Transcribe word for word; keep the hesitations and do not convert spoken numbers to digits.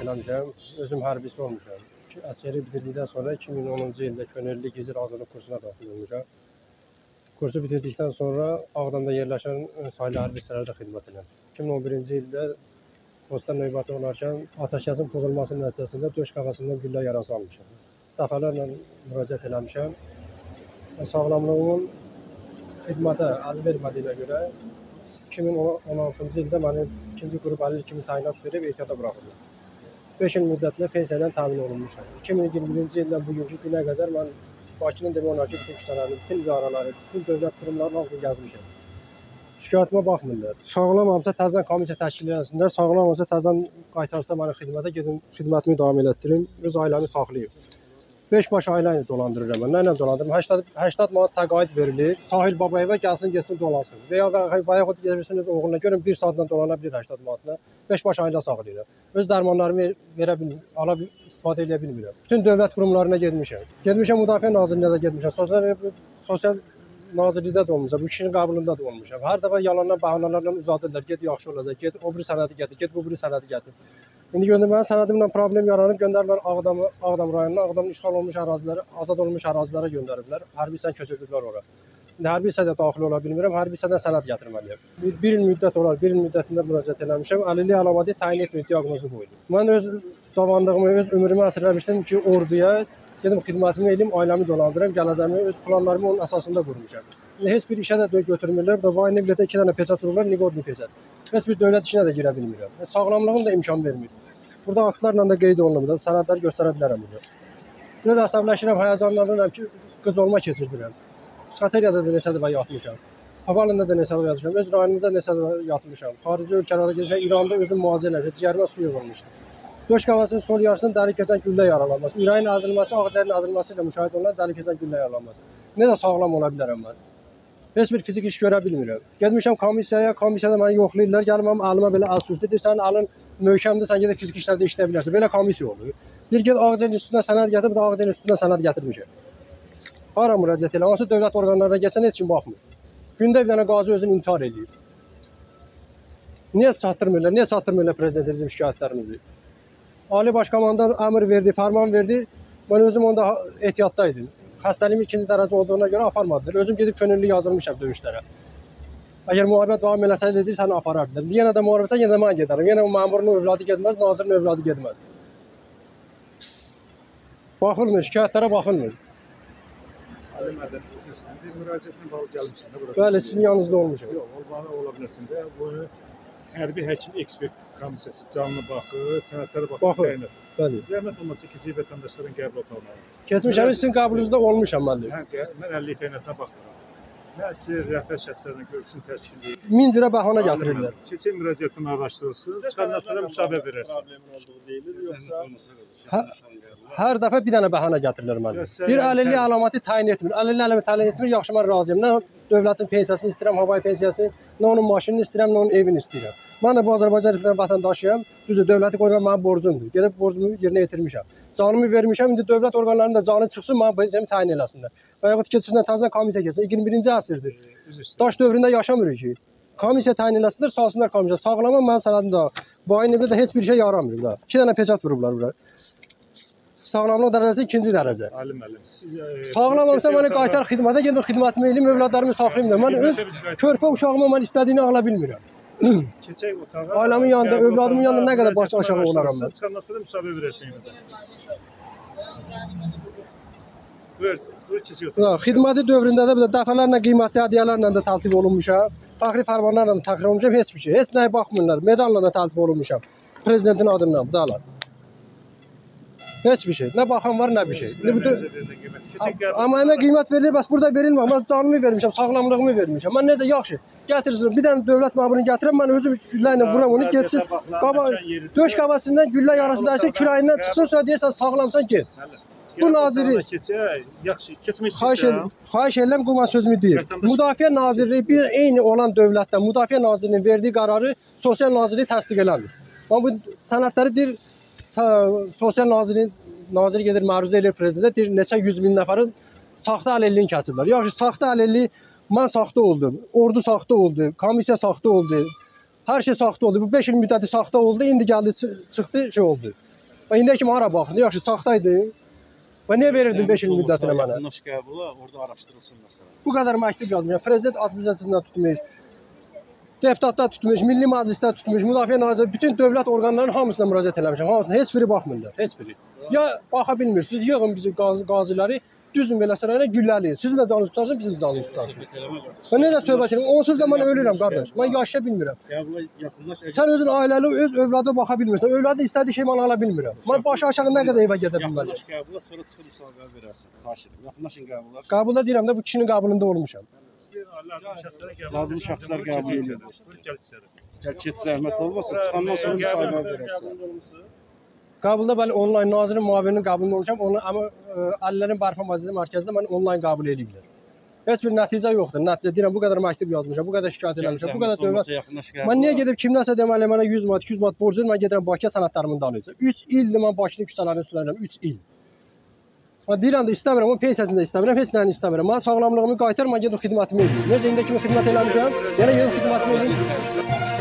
eləmişəm. Özüm hərbisi olmuşam. Əskəri bitirdikdən sonra iki min onuncu ildə könüllü gizli razılıq kursuna daxil olmuşam. Kursu bitirdikdən sonra Ağdamda yerləşən sayılı hərbi hissələrdə xidmət edirəm. iki min on birinci ildə posta növbəti olarkən atəşkəsin pozulması nəticəsində döş qafasından güllə yarası almışam. Dəfələrlə müraciət eləmişəm. Sağlamlığımın xidmətə əl vermədiyinə görə iki min on altıncı ildə məni ikinci qrup əlil kimi təyinat verib ehtiyata buraxıldı. beş il müddətində pensiya ilə təmin olunmuşam. iki min iyirmi birinci ildən bugünkü günə qədər mən Bakının demək olar ki, bütün küçələrini, bütün idarələri, bütün dövlət qurumlarının altını gəzmişəm. Şikayətimə baxmırlar. Sağlam olsa təzədən komissiya təşkil edilsinlər, sağlam olsa təzədən qaytarsa məni xidmətə gedim, xidmətimi davam elətdirim, öz ailəmi saxlayım. beş baş ailə ilə dolandırıram mən. Nə ilə dolandırıram? səksən manat təqaüd verilir. Sahil Babayeva gəlsin, getsin dolansın. Və ya bayaq gedirsiniz oğluna görün bir saatdan dolana bilir səksən manatla. beş baş ailə saxlayıram. Öz dərmanlarımı verə bilmirəm, ala istifadə edə bilmirəm. Bütün dövlət qurumlarına getmişəm. Getmişəm Müdafiə Nazirliyinə də getmişəm. Sosial sosial Nazirlikdə də olmuşam, bu kişinin qəbulunda da olmuşam. Hər dəfə yalandan, bəhanələrlə uzadırlar. Get yaxşı olacaq, get o biri sənədi gətir, get bu biri sənədi gətir. İndi göndərmənin sənədimlə problem yaranıb, göndəriblər Ağdamı, Ağdam rayonuna, Ağdamın işğal olmuş ərazilərə, azad olmuş ərazilərə göndəriblər. Hərbi hissə köçürdülər ora. İndi hərbi hissədə daxil ola bilmirəm, hərbi hissədən sənəd gətirməliyəm. Bir, bir il müddət olar, bir il müddətində müraciət eləmişəm, əlillik əlaməti təyin etmir diaqnozu qoydu. Mən öz cavanlığımı, öz ömrümü əsirləmişdim ki, orduya gedim xidmətimi eləyim, ailəmi dolandırım, gələcəyimi, öz planlarımı onun əsasında qurmuşam. İndi heç bir işə də götürmürlər də, vay nə bilətə iki dənə peçat vururlar, niqorni peçat. Heç bir dövlət işinə də girə bilmirəm. Sağlamlığım da imkan vermir. Burada aktlarla da qeyd olunur, sənədləri göstərə bilərəm burada. Biraz əsəbləşirəm, həyəcanlanıram ki, qıc olma keçirdirəm. Psixoteriyada da neçə dəfə yatmışam. Havalında da neçə dəfə yatmışam, öz rayonumuzda neçə dəfə yatmışam. Xarici ölkələrdə gəlmişəm, İranda özüm müalicə eləmişəm, ciyərimə su yığılmışdı. Döş qafasının sol yarısının dəli keçən güllə yaralanması, ürəyin əzilməsi, ağciyərin əzilməsi ilə müşahidə olunan dəli keçən güllə yaralanması. Nə də sağlam ola bilərəm mən. Heç bir fizik iş görə bilmirəm. Getmişəm komissiyaya, komissiyada məni yoxlayırlar, gəlməm mənim əlimə belə əl sürtür, deyir sənin əlin möhkəmdir, sən gedib fizik işlərdə işləyə bilərsən. Belə komissiya olur. Bir get ağciyərin üstündən sənəd gətir, bir də ağciyərin üstündən sənəd gətirmişəm. Hara müraciət elə, hansı dövlət orqanlarına getsən heç kim baxmır. Gündə bir dənə qazi özünü intihar edir. Niyə çatdırmırlar, niyə çatdırmırlar prezidentə bizim şikayətlərimizi? Ali Baş Komandan əmr verdi, fərman verdi. Mən özüm onda ehtiyatdaydım. Xəstəliyim ikinci dərəcə olduğuna görə aparmadılar. Özüm gedib könüllü yazılmışam döyüşlərə. Əgər müharibə davam eləsəydi, dedi, səni aparardılar. Yenə də müharibəsə, yenə də mən gedərəm. Yenə o məmurun övladı getməz, nazirin övladı getməz. Baxılmır, şikayətlərə baxılmır. Ali Mədəni bir müraciətinə bağlı gəlmişsən də burada. Bəli, sizin yanınızda olmuşam. Yox, olmalı ola bilməsin də. Bunu hərbi həkim ekspert komissiyası canlı baxır, sənədlərə baxır. Baxır, bəli. Zəhmət olmasa ki, vətəndaşların qəbul otağına. Getmişəm, sizin qəbulunuzda olmuşam mən də. Hə, mən əlillik təyinatına baxıram. Mən siz rəhbər şəxslərlə görüşün təşkil edir. Min cürə bəhanə gətirirlər. Keçən müraciətini araşdırırsınız, çıxandan sonra müsahibə verərsiniz. Problemin olduğu deyilir, yoxsa Hər dəfə bir dənə bəhanə gətirirlər mənə. Bir əlillik əlaməti təyin etmir. Əlillik əlaməti təyin etmir, yaxşı mən razıyam. Nə dövlətin pensiyasını istəyirəm, havayı pensiyasını, nə onun maşınını istəyirəm, nə onun evini istəyirəm. Mən də bu Azərbaycan Respublikasının vətəndaşıyam. Düzdür, dövləti qoymaq mənim borcumdur. Gedib borcumu yerinə yetirmişəm. Canımı vermişəm, indi dövlət orqanlarının da canı çıxsın, mənim pensiyamı təyin eləsinlər. Və yaxud keçirsinlər, təzədən komissiya keçsin. iyirmi birinci əsrdir. Daş dövründə yaşamırıq ki. Komissiya təyin eləsinlər, salsınlar komissiya. Sağlama mənim sənədim də. Bu ayın evdə də heç bir şey yaramır da. İki dənə peçat vurublar bura. Sağlamlıq dərəcəsi ikinci dərəcə. Ali müəllim, siz sağlam olsa məni qaytar xidmətə gedim, xidmətimi eləyim, övladlarımı saxlayım da. Mən öz körpə uşağıma mən istədiyini ala bilmirəm. Keçək otağa. Ailəmin yanında, övladımın yanında nə qədər baş aşağı olaram mən. Çıxandan sonra müsahibə verəsən yenə. Buyur, buyur keçək otağa. Xidməti dövründə də dəfələrlə qiymətli hədiyyələrlə də təltif olunmuşam. Fəxri fərmanlarla da təxir olunmuşam, heç bir şey. Heç nəyə baxmırlar. Medalla da təltif olunmuşam. Prezidentin adından, bu da heç bir şey. Nə baxan var, nə bir şey. Amma əmə qiymət verilir, bəs burada verilmir. Mən canımı vermişəm, sağlamlığımı vermişəm. Mən necə yaxşı gətirsin, bir dənə dövlət məmurunu gətirəm, mən özüm güllə ilə vuram onu, getsin. Döş qafasından güllə yarası dəysin, küləyindən çıxsın, sonra deyəsən sağlamsan, get. Bu naziri, xahiş edirəm, bu mən sözümü deyir. Müdafiə Nazirliyi bir eyni olan dövlətdə, Müdafiə Nazirliyinin verdiyi qərarı Sosial Nazirliyi təsdiq eləmir. Amma bu sənədləri deyir, Sosial Nazirliyin naziri gedir, məruzə edir prezident, deyir, neçə yüz min nəfərin saxta əlilliyin kəsiblər. Yaxşı, saxta əlilliyi, mən saxta oldum, ordu saxta oldu, komissiya saxta oldu, hər şey saxta oldu. Bu beş il müddəti saxta oldu, indi gəldi, çıxdı, şey oldu. Və indi kimi hara baxın, yaxşı saxtaydı. Və niyə verirdin beş il müddətinə mənə? Yaxınlaş qəbula, orada araşdırılsın məsələn. Bu qədər məktub yazmışam. Prezident administrasiyasında tutmuş, deputatlar tutmuş, Milli Məclisdə tutmuş, Müdafiə Nazirliyi, bütün dövlət orqanlarının hamısına müraciət eləmişəm. Hamısına heç biri baxmırlar, heç biri. Ya baxa bilmirsiniz, yığın bizi qazi, qaziləri, düzün belə sırayla güllələyin. Sizin də canınız qutarsın, bizim də canımız qutarsın. Və necə söhbət edirəm? Onsuz da mən ölürəm qardaş. Mən yaşaya bilmirəm. Qəbula yaxınlaş. Sən özün ailəli, öz övladı baxa bilmirsən. Övladı istədiyi şey mən ala bilmirəm. Mən başı aşağı nə qədər evə gedə bilməliyəm. Yaxınlaş qəbula, sonra çıxıb müsahibəyə verərsən. Xahiş edirəm. Yaxınlaşın qəbula. Qəbulda deyirəm də bu kişinin qəbulunda olmuşam. Lazım şəxslər qəbul edir. Gəl keç zəhmət olmasa, çıxandan sonra müsahibəyə verərsən. Qəbulda bəli onlayn nazirin müavininin qəbulunda olmuşam. Onu amma Əllərin Bərpa Məclisi mərkəzində mən onlayn qəbul ediblər. Heç bir nəticə yoxdur. Nəticə deyirəm bu qədər məktub yazmışam, bu qədər şikayət eləmişəm, bu qədər dövlət. Mən niyə gedib kimdənsə deməli mənə yüz manat, iki yüz manat borc verir, mən gedirəm Bakıya sənədlərimi danıyacağam. üç ildir mən Bakının küçələrini sürərəm, üç il. Mən deyirəm də istəmirəm, onun pensiyasını da istəmirəm, heç nəyini istəmirəm. Mən sağlamlığımı qaytar, mən gedib xidmətimi edirəm. Necə indi kimi xidmət eləmişəm, yenə gedib xidmətimi edirəm.